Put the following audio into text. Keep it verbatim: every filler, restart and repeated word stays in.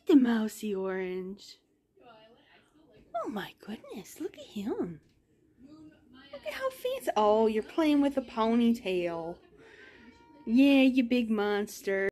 at the mousy orange. Oh my goodness, look at him. Look at how fancy. Oh, you're playing with a ponytail. Yeah, you big monster.